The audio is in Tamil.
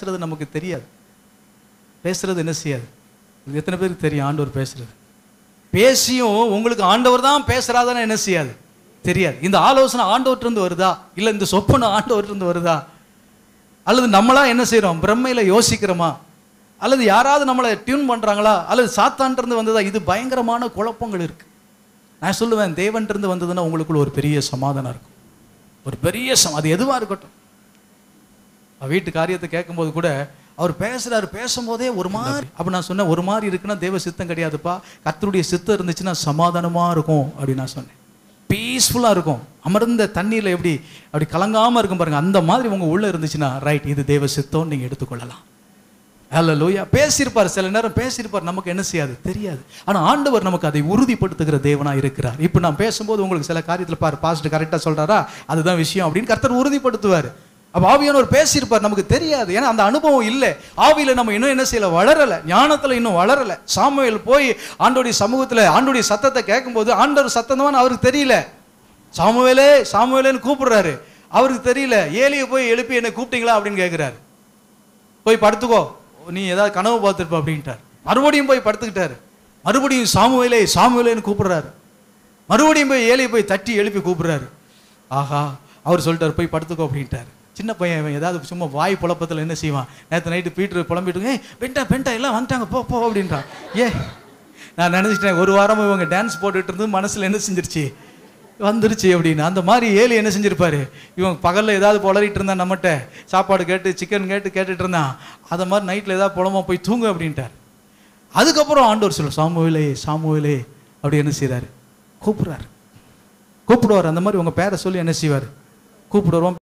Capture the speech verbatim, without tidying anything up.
பேசுறது நமக்கு தெரியாது. பேசுறது என்ன செய்யாது. எத்தனை பேருக்கு தெரியும் ஆண்டவர் பேசுறது? பேசியும் உங்களுக்கு ஆண்டவர் தான் பேசுறாதானே என்ன செய்யாது, தெரியாது. இந்த ஆலோசனை ஆண்டவர்கிட்ட வருதா, இல்லை இந்த சொப்பனை ஆண்டவர்கிட்ட வருதா, அல்லது நம்மளா என்ன செய்யறோம், பிரம்மையில யோசிக்கிறோமா, அல்லது யாராவது நம்மளை டியூன் பண்றாங்களா, அல்லது சாத்தான்ட்டு வந்ததா? இது பயங்கரமான குழப்பங்கள் இருக்கு. நான் சொல்லுவேன், தேவன்ட்டு வந்ததுன்னா உங்களுக்குள்ள ஒரு பெரிய சமாதானம் இருக்கும், ஒரு பெரிய சம அது எதுவா இருக்கட்டும். வீட்டு காரியத்தை கேட்கும்போது கூட அவர் பேசுறாரு, பேசும்போதே ஒரு மாதிரி. அப்ப நான் சொன்னேன், ஒரு மாதிரி இருக்குன்னா தேவ சித்தம் கிடையாதுப்பா, கர்த்தருடைய சித்தம் இருந்துச்சுன்னா சமாதானமா இருக்கும் அப்படின்னு நான் சொன்னேன். பீஸ்ஃபுல்லா இருக்கும், அமர்ந்த தண்ணீர்ல எப்படி அப்படி கலங்காம இருக்கும் பாருங்க, அந்த மாதிரி உங்க உள்ள இருந்துச்சுன்னா ரைட், இது தேவ சித்தம் நீங்க எடுத்துக்கொள்ளலாம். ஹல்லேலூயா. பேசியிருப்பார், சில நேரம் பேசியிருப்பார், நமக்கு என்ன செய்யாது, தெரியாது. ஆனா ஆண்டவர் நமக்கு அதை உறுதிப்படுத்துகிற தேவனா இருக்கிறார். இப்ப நான் பேசும்போது உங்களுக்கு சில காரியத்துல பாரு, பாஸ்டர் கரெக்டா சொல்றாரா, அதுதான் விஷயம் அப்படின்னு கர்த்தர் உறுதிப்படுத்துவார். அப்ப ஆவியானவர் பேசியிருப்பார், நமக்கு தெரியாது, ஏன்னா அந்த அனுபவம் இல்லை. ஆவியில நம்ம இன்னும் என்ன செய்யல, வளரல, ஞானத்துல இன்னும் வளரல. சாமுவேல் போய் ஆண்டோடைய சமூகத்துல ஆண்டோடைய சத்தத்தை கேட்கும்போது ஆண்டவர் சத்தம் தான் அவருக்கு தெரியல. சாமுவேலே சாமுவேலேன்னு கூப்பிடுறாரு, அவருக்கு தெரியல. ஏலியை போய் எழுப்பி என்னை கூப்பிட்டீங்களா அப்படின்னு கேட்கிறாரு. போய் படுத்துக்கோ, நீ ஏதாவது கனவு பார்த்துருப்ப அப்படின்ட்டார். மறுபடியும் போய் படுத்துக்கிட்டாரு. மறுபடியும் சாமுவேலே சாமுவேலேன்னு கூப்பிடுறாரு. மறுபடியும் போய் ஏலியை போய் தட்டி எழுப்பி கூப்பிடுறாரு. ஆஹா, அவர் சொல்லிட்டார் போய் படுத்துக்கோ அப்படின்ட்டார். சின்ன பையன் ஏதாவது சும்மா வாய் புழப்பத்தில் என்ன செய்வான், நேற்று நைட்டு பீட்டர் புலம்பிட்டு, ஏய் பெண்டா பெண்டா எல்லாம் வந்துட்டாங்க போ போ அப்படின்றான். ஏ நான் நினச்சிட்டேன், ஒரு வாரம் இவங்க டான்ஸ் போட்டுட்டு இருந்து மனசில் என்ன செஞ்சிருச்சு, வந்துருச்சு அப்படின்னு. அந்த மாதிரி ஏலி என்ன செஞ்சிருப்பாரு, இவன் பகலில் ஏதாவது புலறிட்டு இருந்தான், நம்மகிட்ட சாப்பாடு கேட்டு சிக்கன் கேட்டு கேட்டுட்டு இருந்தான், அதை மாதிரி நைட்டில் ஏதாவது புலமா போய் தூங்கு அப்படின்ட்டார். அதுக்கப்புறம் ஆண்டவர் சொல்ல, சாமுவேலே சாமுவேலே அப்படி என்ன செய்கிறாரு, கூப்பிடுறாரு, கூப்பிடுவார். அந்த மாதிரி உங்கள் பேரை சொல்லி என்ன செய்வார், கூப்பிடுவோம்.